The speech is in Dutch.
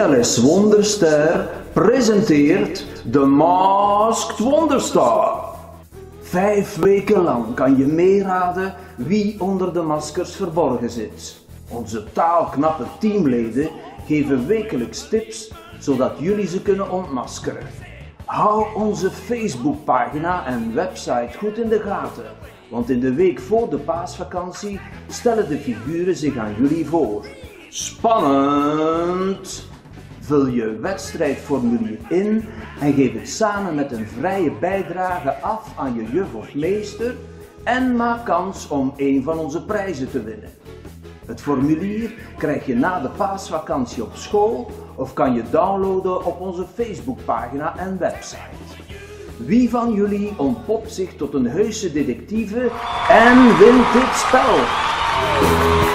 DLS Wonderster presenteert de Masked Wonderstar. 5 weken lang kan je meeraden wie onder de maskers verborgen zit. Onze taalknappe teamleden geven wekelijks tips zodat jullie ze kunnen ontmaskeren. Hou onze Facebookpagina en website goed in de gaten, want in de week voor de paasvakantie stellen de figuren zich aan jullie voor. Spannend! Vul je wedstrijdformulier in en geef het samen met een vrije bijdrage af aan je juf of meester en maak kans om een van onze prijzen te winnen. Het formulier krijg je na de paasvakantie op school of kan je downloaden op onze Facebookpagina en website. Wie van jullie ontpopt zich tot een heuse detectieve en wint dit spel?